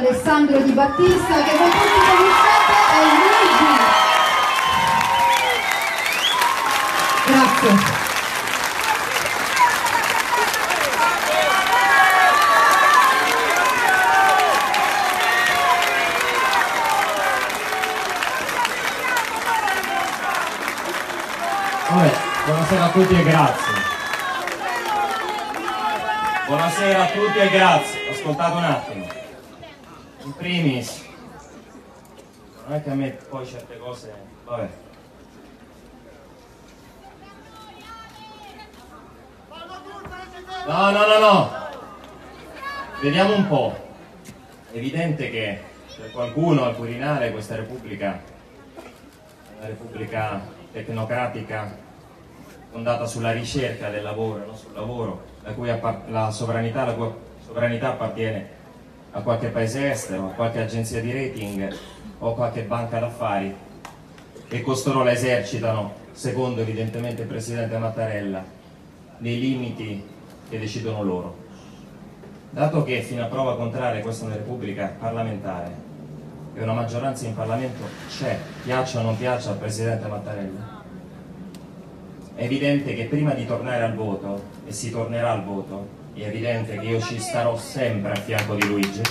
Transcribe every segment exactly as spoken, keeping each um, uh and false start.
Alessandro Di Battista, che voi tutti conoscete, è Luigi. Grazie. Vabbè, buonasera a tutti e grazie. Buonasera a tutti e grazie. Ascoltate un attimo. In primis, non è che a me poi certe cose... Vabbè. No, no, no, no. Vediamo un po'. È evidente che per qualcuno al Quirinale questa Repubblica è una Repubblica tecnocratica fondata sulla ricerca del lavoro, non sul lavoro, la cui la sovranità, la cui sovranità appartiene a qualche paese estero, a qualche agenzia di rating o a qualche banca d'affari, e costoro la esercitano, secondo evidentemente il presidente Mattarella, nei limiti che decidono loro. Dato che fino a prova contraria questa è una repubblica parlamentare e una maggioranza in Parlamento c'è, piaccia o non piaccia al presidente Mattarella, è evidente che prima di tornare al voto, e si tornerà al voto, è evidente che io ci starò sempre a fianco di Luigi.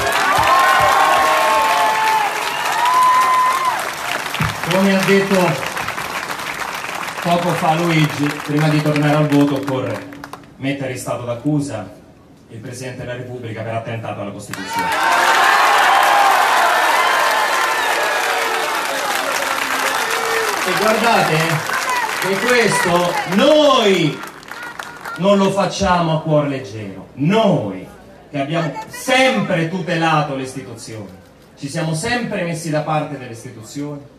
Come ha detto poco fa Luigi, prima di tornare al voto occorre mettere in stato d'accusa il Presidente della Repubblica per attentato alla Costituzione. E guardate che questo noi non lo facciamo a cuor leggero, noi che abbiamo sempre tutelato le istituzioni, ci siamo sempre messi da parte delle istituzioni,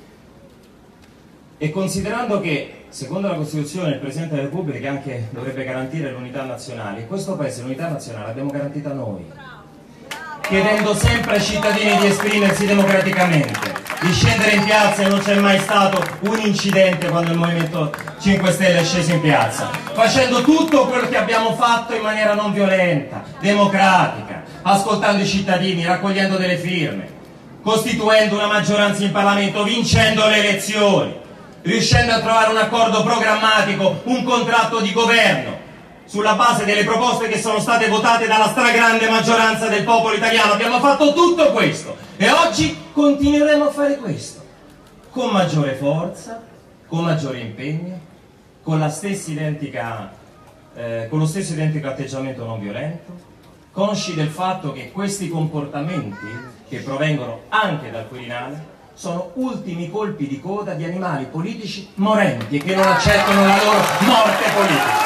e considerando che secondo la Costituzione il Presidente della Repubblica anche dovrebbe garantire l'unità nazionale, in questo Paese l'unità nazionale l'abbiamo garantita noi, chiedendo sempre ai cittadini di esprimersi democraticamente, di scendere in piazza, e non c'è mai stato un incidente quando il Movimento cinque Stelle è sceso in piazza, facendo tutto quello che abbiamo fatto in maniera non violenta, democratica, ascoltando i cittadini, raccogliendo delle firme, costituendo una maggioranza in Parlamento, vincendo le elezioni, riuscendo a trovare un accordo programmatico, un contratto di governo sulla base delle proposte che sono state votate dalla stragrande maggioranza del popolo italiano. Abbiamo fatto tutto questo e oggi continueremo a fare questo con maggiore forza, con maggiore impegno, con la stessa identica eh, con lo stesso identico atteggiamento non violento, consci del fatto che questi comportamenti che provengono anche dal Quirinale sono ultimi colpi di coda di animali politici morenti e che non accettano la loro morte politica.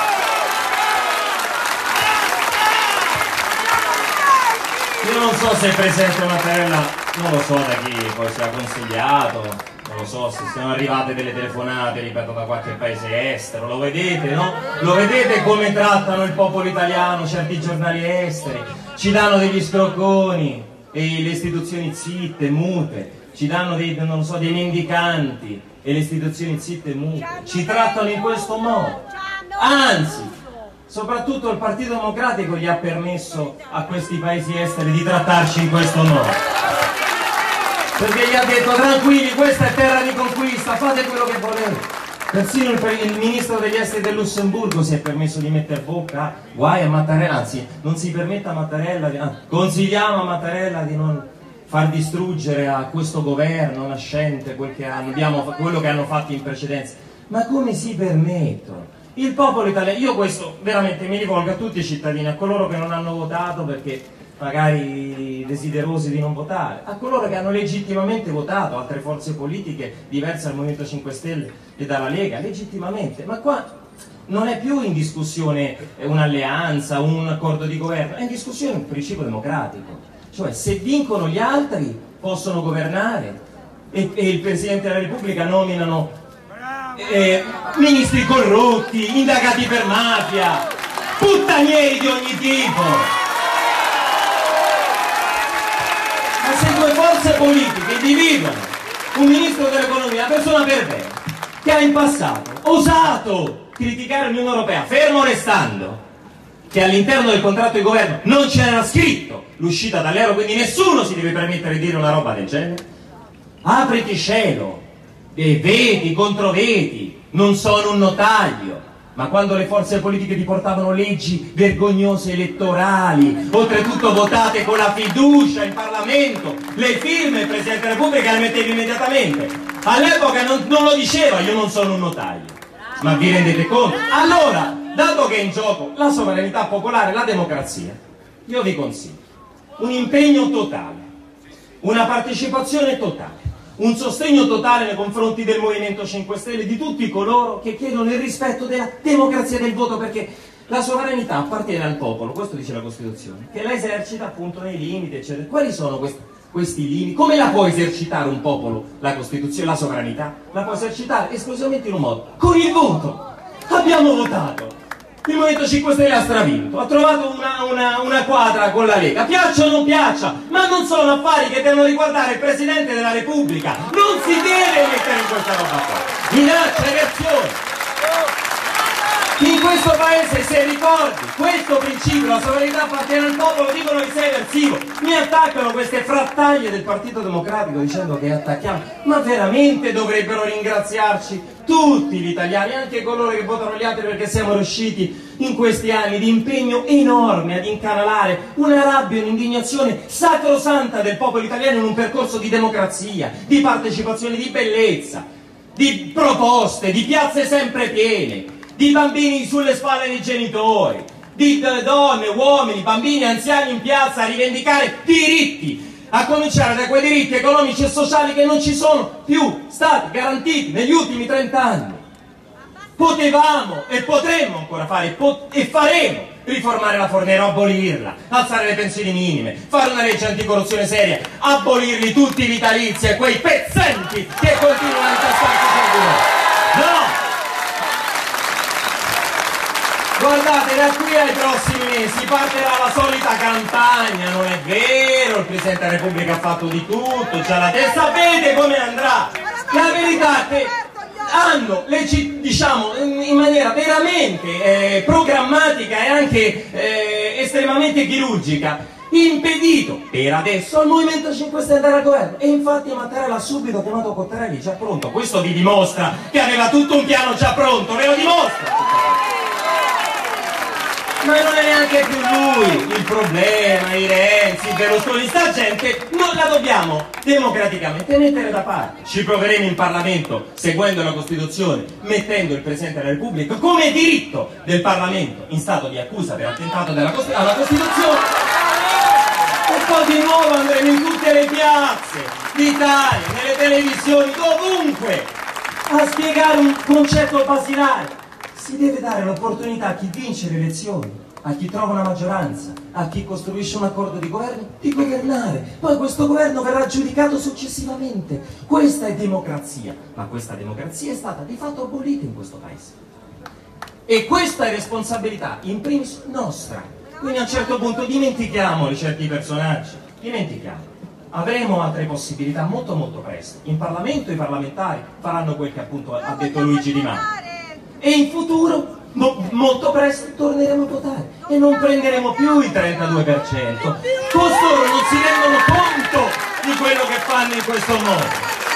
Io non so se il Presidente Mattarella, non lo so da chi poi sia consigliato, non lo so se siano arrivate delle telefonate, ripeto, da qualche paese estero, lo vedete, no? Lo vedete come trattano il popolo italiano certi giornali esteri, ci danno degli scrocconi e le istituzioni zitte, mute, ci danno dei, non so, dei mendicanti e le istituzioni zitte e mute, ci trattano in questo modo, anzi soprattutto il Partito Democratico gli ha permesso a questi paesi esteri di trattarci in questo modo, perché gli ha detto tranquilli, questa è terra di conquista, fate quello che volete. Persino il, il ministro degli esteri del Lussemburgo si è permesso di mettere bocca, guai a Mattarella, anzi non si permetta a Mattarella, di, ah, consigliamo a Mattarella di non far distruggere a questo governo nascente quel che hanno, abbiamo, quello che hanno fatto in precedenza. Ma come si permettono? Il popolo italiano, io questo veramente mi rivolgo a tutti i cittadini, a coloro che non hanno votato perché magari desiderosi di non votare, a coloro che hanno legittimamente votato, altre forze politiche diverse dal Movimento cinque Stelle e dalla Lega, legittimamente, ma qua non è più in discussione un'alleanza, un accordo di governo, è in discussione un principio democratico, cioè se vincono gli altri possono governare e, e il Presidente della Repubblica nominano Eh, ministri corrotti, indagati per mafia, puttanieri di ogni tipo. Ma se due forze politiche individuano un ministro dell'economia, una persona perversa, che ha in passato osato criticare l'Unione Europea, fermo restando che all'interno del contratto di governo non c'era scritto l'uscita dall'euro, quindi nessuno si deve permettere di dire una roba del genere. Apriti cielo, e veti, controveti, non sono un notaio. Ma quando le forze politiche ti portavano leggi vergognose elettorali, oltretutto votate con la fiducia in Parlamento, le firme del Presidente della Repubblica le mettevi immediatamente. All'epoca non, non lo diceva, io non sono un notaio. Ma vi rendete conto? Allora, dato che è in gioco la sovranità popolare, la democrazia, io vi consiglio un impegno totale, una partecipazione totale, un sostegno totale nei confronti del Movimento cinque Stelle, di tutti coloro che chiedono il rispetto della democrazia del voto, perché la sovranità appartiene al popolo, questo dice la Costituzione, che la esercita appunto nei limiti, eccetera. Quali sono questi, questi limiti? Come la può esercitare un popolo, la Costituzione, la sovranità? La può esercitare esclusivamente in un modo, con il voto. Abbiamo votato. Il Movimento cinque Stelle ha stravinto, ha trovato una, una, una quadra con la Lega, piaccia o non piaccia, ma non sono affari che devono riguardare il Presidente della Repubblica, non si deve mettere in questa roba qua, minaccia, eversione. In questo paese, se ricordi questo principio, la sovranità appartiene al popolo, dicono che sei eversivo, mi attaccano queste frattaglie del Partito Democratico dicendo che attacchiamo, ma veramente dovrebbero ringraziarci tutti gli italiani, anche coloro che votano gli altri, perché siamo riusciti in questi anni di impegno enorme ad incanalare una rabbia e un'indignazione sacrosanta del popolo italiano in un percorso di democrazia, di partecipazione, di bellezza, di proposte, di piazze sempre piene, di bambini sulle spalle dei genitori, di donne, uomini, bambini, anziani in piazza a rivendicare diritti, a cominciare da quei diritti economici e sociali che non ci sono più stati garantiti negli ultimi trent'anni. Potevamo e potremmo ancora fare pot e faremo riformare la Fornero, abolirla, alzare le pensioni minime, fare una legge anticorruzione seria, abolirli tutti i vitalizi e quei pezzenti che continuano a incassarsi sul no! Guardate, da qui ai prossimi mesi partirà la solita campagna, non è vero, il Presidente della Repubblica ha fatto di tutto, già la testa, sapete come andrà? La verità è che hanno, diciamo, in maniera veramente eh, programmatica e anche eh, estremamente chirurgica, impedito per adesso al Movimento cinque Stelle andare al governo, e infatti Mattarella ha subito chiamato Cottarelli, già pronto. Questo vi dimostra che aveva tutto un piano già pronto, ve lo dimostra. Ma non è neanche più lui il problema, i Renzi, i Berlusconi, sta gente non la dobbiamo democraticamente mettere da parte. Ci proveremo in Parlamento seguendo la Costituzione, mettendo il Presidente della Repubblica come diritto del Parlamento in stato di accusa per attentato della Cost- alla Costituzione, e poi di nuovo andremo in tutte le piazze d'Italia, nelle televisioni, dovunque, a spiegare un concetto basilare. Si deve dare l'opportunità a chi vince le elezioni, a chi trova una maggioranza, a chi costruisce un accordo di governo, di governare. Poi questo governo verrà giudicato successivamente. Questa è democrazia, ma questa democrazia è stata di fatto abolita in questo paese. E questa è responsabilità, in primis, nostra. Quindi a un certo punto dimentichiamoli certi personaggi, dimentichiamoli. Avremo altre possibilità molto molto presto. In Parlamento i parlamentari faranno quel che appunto ha detto Luigi Di Maio. E in futuro, mo molto presto, torneremo a votare e non prenderemo più il trentadue per cento. Costoro non si rendono conto di quello che fanno in questo modo.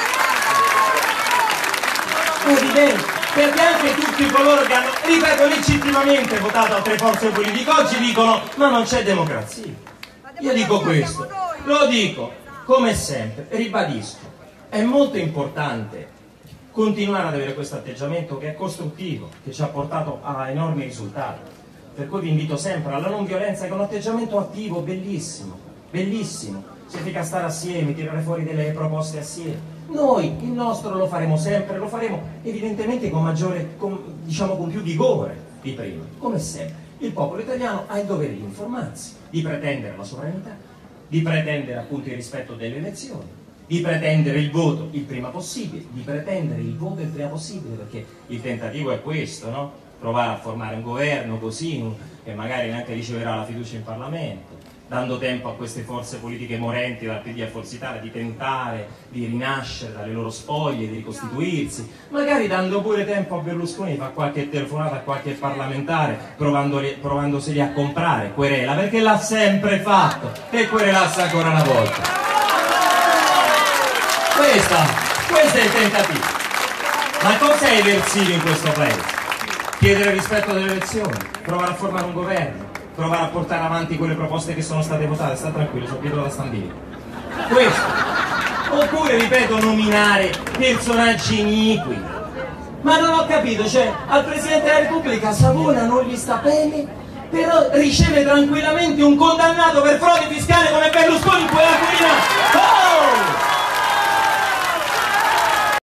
È evidente, perché anche tutti coloro che hanno, ripeto, legittimamente votato altre forze politiche oggi dicono ma non c'è democrazia. Io dico questo, lo dico come sempre, ribadisco, è molto importante continuare ad avere questo atteggiamento che è costruttivo, che ci ha portato a enormi risultati, per cui vi invito sempre alla non violenza, che è un atteggiamento attivo, bellissimo, bellissimo, significa stare assieme, tirare fuori delle proposte assieme. Noi il nostro lo faremo sempre, lo faremo evidentemente con maggiore, con, diciamo con più vigore di prima, come sempre. Il popolo italiano ha il dovere di informarsi, di pretendere la sovranità, di pretendere appunto il rispetto delle elezioni, di pretendere il voto il prima possibile, di pretendere il voto il prima possibile, perché il tentativo è questo, no? Provare a formare un governo così, che magari neanche riceverà la fiducia in Parlamento, dando tempo a queste forze politiche morenti dal P D a Forza Italia di tentare di rinascere dalle loro spoglie, di ricostituirsi, magari dando pure tempo a Berlusconi di fare qualche telefonata a qualche parlamentare provandoseli a comprare, querela, perché l'ha sempre fatto e querelasse ancora una volta. Questa, questo è il tentativo. Ma cosa è eversivo in questo paese? Chiedere rispetto delle elezioni, provare a formare un governo, provare a portare avanti quelle proposte che sono state votate. Sta tranquillo, sono Pietro da Stambini. Questo. Oppure, ripeto, nominare personaggi iniqui. Ma non ho capito, cioè, al Presidente della Repubblica Savona non gli sta bene, però riceve tranquillamente un condannato per frode fiscale come Berlusconi in quella Quirinale. Oh!